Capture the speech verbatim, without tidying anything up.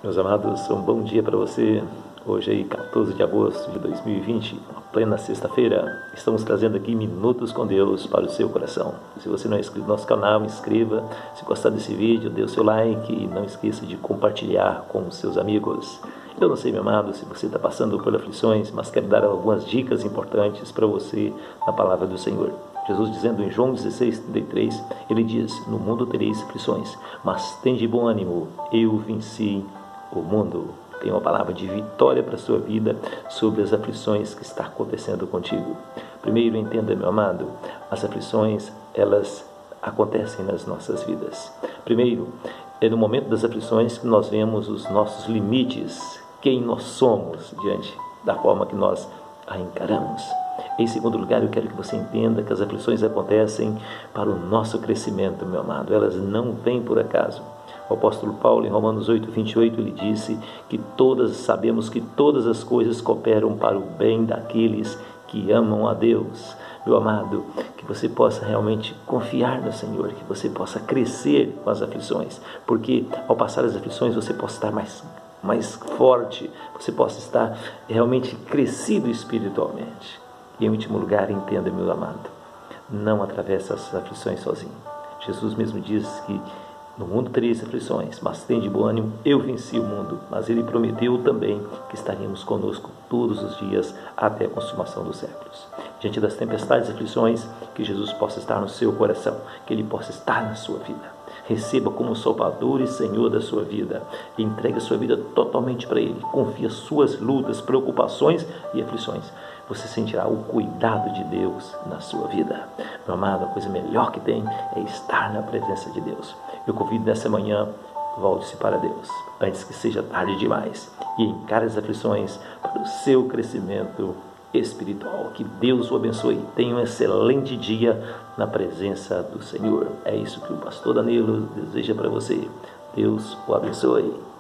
Meus amados, um bom dia para você. Hoje aí, quatorze de agosto de dois mil e vinte, plena sexta-feira, estamos trazendo aqui Minutos com Deus para o seu coração. Se você não é inscrito no nosso canal, inscreva. Se gostar desse vídeo, dê o seu like e não esqueça de compartilhar com os seus amigos. Eu não sei, meu amado, se você está passando por aflições, mas quero dar algumas dicas importantes para você na palavra do Senhor. Jesus dizendo em João dezesseis, trinta e três, ele diz: no mundo tereis aflições, mas tende bom ânimo, eu venci o mundo. Tem uma palavra de vitória para a sua vida sobre as aflições que está acontecendo contigo. Primeiro, entenda, meu amado, as aflições, elas acontecem nas nossas vidas. Primeiro, é no momento das aflições que nós vemos os nossos limites, quem nós somos diante da forma que nós a encaramos. Em segundo lugar, eu quero que você entenda que as aflições acontecem para o nosso crescimento, meu amado. Elas não vêm por acaso. O apóstolo Paulo, em Romanos oito, vinte e oito, ele disse que todas, sabemos que todas as coisas cooperam para o bem daqueles que amam a Deus. Meu amado, que você possa realmente confiar no Senhor, que você possa crescer com as aflições, porque ao passar as aflições você possa estar mais, mais forte, você possa estar realmente crescido espiritualmente. E em último lugar, entenda, meu amado, não atravessa as aflições sozinho. Jesus mesmo diz que no mundo tereis aflições, mas tende bom ânimo, eu venci o mundo. Mas ele prometeu também que estaríamos conosco todos os dias até a consumação dos séculos. Diante das tempestades e aflições, que Jesus possa estar no seu coração, que ele possa estar na sua vida. Receba como Salvador e Senhor da sua vida. E entregue a sua vida totalmente para Ele. Confie as suas lutas, preocupações e aflições. Você sentirá o cuidado de Deus na sua vida. Meu amado, a coisa melhor que tem é estar na presença de Deus. Eu convido nessa manhã, volte-se para Deus, antes que seja tarde demais, e encare as aflições para o seu crescimento espiritual. Que Deus o abençoe. Tenha um excelente dia na presença do Senhor. É isso que o pastor Danilo deseja para você. Deus o abençoe.